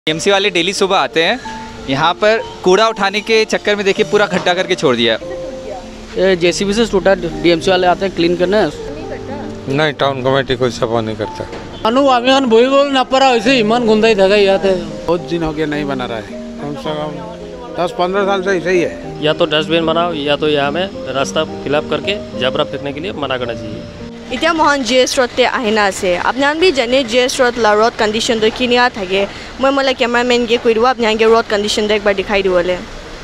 TMC वाले daily सुबह आते हैं यहाँ पर कूड़ा उठाने के चक्कर में देखिए पूरा खड्डा करके छोड़ दिया। ये जेसीबी से टूटा, डीएमसी वाले आते हैं क्लीन करने। नहीं, टाउन कमेटी कोई सफा नहीं करता। अनु बोई बोल ना पड़ा वैसे ईमान गुंदाई धगा याते बहुत दिन हो गया नहीं बना रहा है, कम से कम 10-15 साल से ऐसे ही है। या तो डस्टबिन बनाओ या तो यहाँ में रास्ता फिलअप करके जबरा फेंकने के लिए मना करना चाहिए। इतना मोहन जीएस रोड ते आहिना से अपना भी जाने जीएस रोड ला रोड कंडीशन तो किनिया थाके मैं मतलब कैमरामैन के कोई अपना के रोड कंडीशन तो एक बार दिखाई दिवले।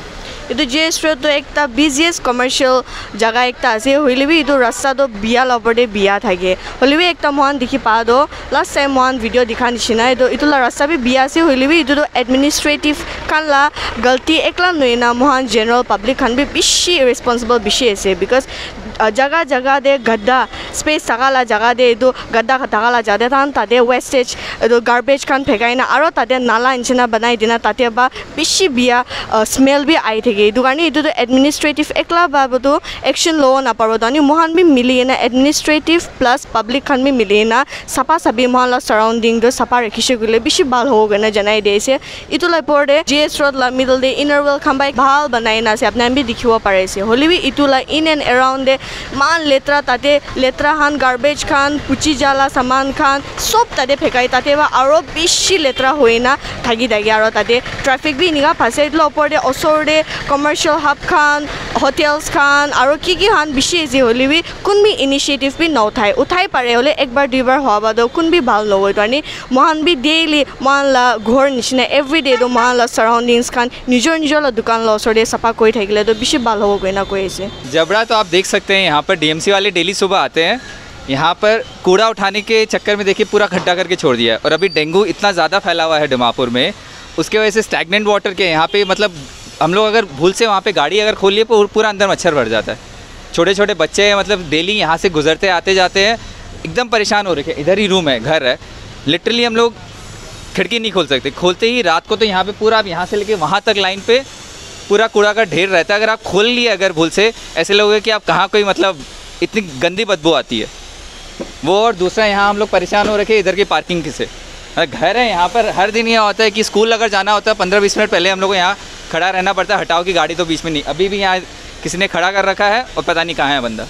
ये जीएस रोड तो एक बिजिएस्ट कमर्शियल जगह एक आसे होइले भी इतो रास्ता तो बिया लपड़े बिया थाके होइले भी एक मोहन देखि पा दो लास्ट टाइम मोहन वीडियो दिखा निशिना इतो ला रास्ता भी बिया से होइले भी इतो तो एडमिनिस्ट्रेटिव खान ला गलती एकला नइना मोहन जनरल पब्लिक खान भी बिशी रिस्पांसिबल बिशी से बिकॉज जगह जगह दे गड्ढा स्पेस तकाला जगह दे इतो गड्ढा तकाला जादे थान ताते वेस्टेज इतो गार्बेज खान फेकाइना आरो ताते नाला इंचना बनाई दिना ताते बा बिशी बिया स्मेल भी आई थे इतो कारण इतो तो एडमिनिस्ट्रेटिव एकला बाबतो एक्शन लो ना पारो दानी मोहन भी मिली ना एडमिनिस्ट्रेटिव प्लस पब्लिक खान भी मिली ना सफा सभी मोहन ला सराउंडिंग दो सफा रखिसे गुले बिशी बाल हो गना जनाई देसे इतो लाई पड़े जीएस रोड ला मिडल दे इनर वेल खंबाई भाल बनाई ना से अपना भी दिखिबो पारे से होली भी इतो ला इन एंड अराउंड दे मान लेत्रा ताते लेत्रा खान गार्बेज खान पुची जाला सामान खान सब ताते फेकाई ताते बा आरो बिशी लेत्रा होइना थागी दागी आरो ताते ट्रैफिक भी निगा फासे इतलो ऊपर दे असर दे कमर्शियल हब खान होटल्स खान आरो की खान बिशी जे होली भी कुन भी इनिशिएटिव भी न उठाई पारे होले एक बार दुई बार होवा दो कुन भी भाल नगय तानी मोहन भी डेली मोहन ला घर निसिना एवरीडे दो मोहन ला सराउंडिंग्स खान निजर निजर ला दुकान ला असर दे सफा कोइ थाकिले तो बिशी भाल हो गइना कोइसे जबड़ा तो आप देख सकते हैं यहाँ पर डीएमसी वाले डेली सुबह आते हैं यहाँ पर कूड़ा उठाने के चक्कर में देखिए पूरा खड्डा करके छोड़ दिया है। और अभी डेंगू इतना ज़्यादा फैला हुआ है दिमापुर में, उसके वजह से स्टैगनेंट वाटर के यहाँ पे मतलब हम लोग अगर भूल से वहाँ पे गाड़ी अगर खोलिए तो पूरा अंदर मच्छर भर जाता है। छोटे छोटे बच्चे हैं मतलब डेली यहाँ से गुजरते आते जाते हैं, एकदम परेशान हो रखे। इधर ही रूम है, घर है, लिटरली हम लोग खिड़की नहीं खोल सकते। खोलते ही रात को तो यहाँ पर पूरा यहाँ से लेके वहाँ तक लाइन पर पूरा कूड़ा का ढेर रहता है। अगर आप खोल लिए अगर भूल से, ऐसे लगोगे कि आप कहाँ कोई मतलब इतनी गंदी बदबू आती है वो। और दूसरा यहाँ हम लोग परेशान हो रखे इधर की पार्किंग से। घर है यहाँ पर, हर दिन यह होता है कि स्कूल अगर जाना होता है 15-20 मिनट पहले हम लोग को यहाँ खड़ा रहना पड़ता है। हटाओ की गाड़ी तो बीच में नहीं, अभी भी यहाँ किसी ने खड़ा कर रखा है और पता नहीं कहाँ है बंदा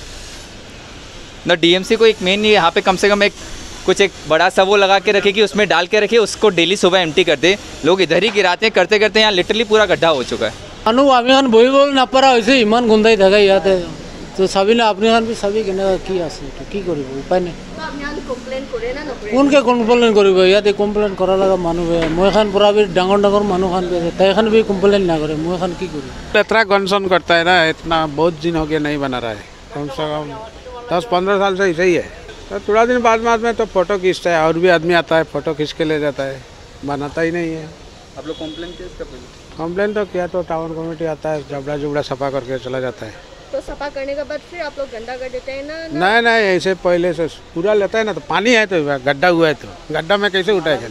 ना। डीएमसी को एक मेन यहाँ पे कम से कम एक बड़ा सा वो लगा के रखे कि उसमें डाल के रखे, उसको डेली सुबह एम्प्टी कर दे। लोग इधर ही गिराते हैं, करते करते यहाँ लिटरली पूरा गड्ढा हो चुका है। अनु बोई बोल ना पड़ा वैसे ईमान गुंदाई धगा याते तो सभी ने अपने खान भी सभी की आसे तो की करिब उपाय नहीं उनके कम्प्लेन करिब याते कम्प्लेन करा लगा मानुह है मैं खान पूरा भी डांगर डांगर मानुह खान भी तय खान भी कम्प्लेन ना करे मैं खान की करी लेत्रा गनसन करता है ना, इतना बहुत दिन हो गया नहीं बना रहा है, कम से कम 10-15 साल से ऐसे ही है। तो थोड़ा दिन बाद में तो फोटो खींचता है और भी आदमी आता है फोटो खींच के ले जाता है, बनाता ही नहीं है। आप लोग कंप्लेन किया इसका पहले? कंप्लेन तो किया तो टाउन कमेटी आता है, जबड़ा जुबड़ा सफा करके चला जाता है। तो सफा करने के बाद फिर आप लोग गंदा कर देते हैं ना? नहीं ऐसे पहले से पूरा लेता है ना, तो पानी है तो गड्ढा हुआ है तो गड्ढा में कैसे उठाएगा।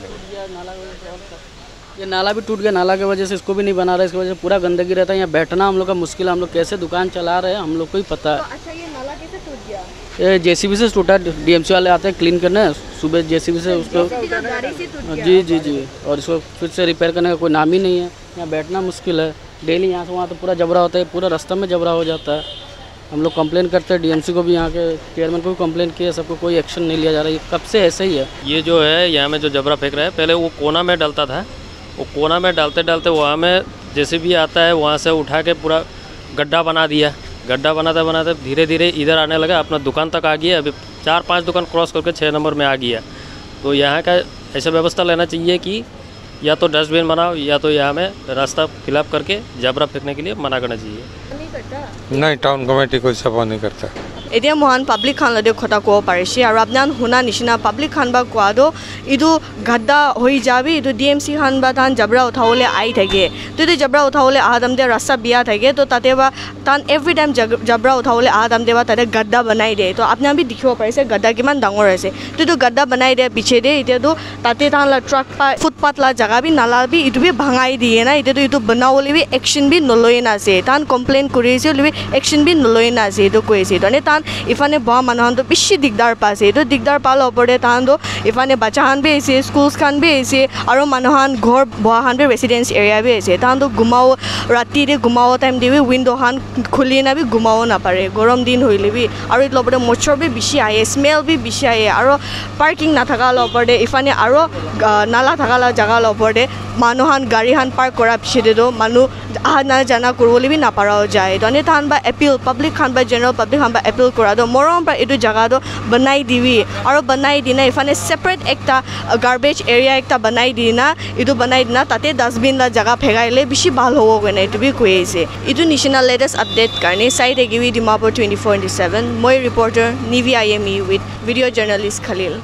ये नाला भी टूट गया, नाला की वजह से इसको भी नहीं बना रहा, इसकी वजह से पूरा गंदगी रहता है। यहाँ बैठना हम लोग का मुश्किल है, हम लोग कैसे दुकान चला रहे हैं हम लोग को ही पता है। तो अच्छा ये नाला कैसे टूट गया? ये जेसीबी से टूटा, डीएमसी वाले आते हैं क्लीन करने सुबह जेसीबी से उसको जी और इसको फिर से रिपेयर करने का कोई नाम ही नहीं है। यहाँ बैठना मुश्किल है, डेली यहाँ से वहाँ तो पूरा जबरा होता है, पूरा रास्ता में जबरा हो जाता है। हम लोग कंप्लेन करते हैं डीएमसी को भी, यहाँ के चेयरमैन को भी कंप्लेन किया, सबको कोई एक्शन नहीं लिया जा रहा है। ये कब से ऐसे ही है। ये जो है यहाँ में जो जबरा फेंक रहा है, पहले वो कोना में डालता था, वो कोना में डालते डालते वहाँ में जैसे भी आता है वहाँ से उठा के पूरा गड्ढा बना दिया। गड्ढा बनाते धीरे धीरे इधर आने लगा, अपना दुकान तक आ गया। अभी 4-5 दुकान क्रॉस करके 6 नंबर में आ गया। तो यहाँ का ऐसा व्यवस्था लेना चाहिए कि या तो डस्टबिन बनाओ या तो यहाँ में रास्ता फिलअप करके जबरा फेंकने के लिए मना करना चाहिए। नहीं, टाउन कमेटी कोई सफा नहीं करता। এতিয়া মহান পাব্লিক খান লদে কথা কব পাৰিছে আৰু আপনাৰ শুনা নিচিনা পাব্লিক খান বা কোৱাদো ইটো গड्ढा হৈ যাবি ইটো ডিএমসি খান বা তান জবৰা উঠাবলৈ আই থাকে তো ইটো জবৰা উঠাবলৈ আহাদাম দে ৰাস্তা বিয়া থাকে তো তাতে বা তান এভৰি টাইম জবৰা উঠাবলৈ আহাদাম দে বা তাতে गड्ढा বনাই দিয়ে তো আপোনাৰ বি দেখিব পাৰিছে गड्ढा কিমান ডাঙৰ আছে তো ইটো गड्ढा বনাই দিয়ে পিছে দে ইটো তাতে তান লা ট্ৰাক পা ফুটপাথ লা জাগা বি নালা বি ইটো বি ভাঙাই দিয়ে না ইটো বনাবলৈ বি একশন বি নলয় না আছে তান কমপ্লেইন কৰিছে বি একশন বি নলয় না আছে ইটো কৈছে তো তাহান ইফানে বহা মানুহটো বেছি দিগদাৰ পাইছে এইটো দিগদাৰ পাল ওপৰতে তাহানটো ইফানে বাচ্চাহান বি আহিছে স্কুলছ খান বি আহিছে আৰু মানুহহান ঘৰ বহাহান বি ৰেচিডেন্স এৰিয়া বি আহিছে তাহানটো ঘুমাও ৰাতিৰে ঘুমাও টাইম দিবি উইণ্ডোহান খুলি নাবি ঘুমাও নাপাৰে গৰম দিন হইলেবি আৰু এইটো ওপৰতে মচ্ছৰ বি বেছি আহে স্মেল বি বেছি আহে আৰু পাৰ্কিং নাথাকা ওপৰতে ইফানে আৰু নালা থাকা জাগা ওপৰতে মানুহহান গাড়ীহান পাৰ্ক কৰা পিছতেতো মানুহ আহা না জানা কৰিবলৈ বি নাপাৰাও যায় তনে তাহান বা এপিল পাব্লিক খান বা জেনেৰেল পাব্লিক খান বা এপিল কৰাটো মৰম পৰা এইটো জাগাটো বনাই দিবি আৰু বনাই দিনা ইফানে ছেপাৰেট একটা গাৰ্বেজ এৰিয়া একটা বনাই দিনা এইটো বনাই দিনা তাতে ডাষ্টবিন লা জাগা ফেগাইলে বেছি ভাল হ'ব কাৰণে এইটো বি কৈ আহিছে এইটো নেশ্যনেল লেটেষ্ট আপডেট কাৰণে চাই থাকিবি ডিমাপুৰ 24/7 মই ৰিপৰ্টাৰ নিভি IME with video' journalist Khalil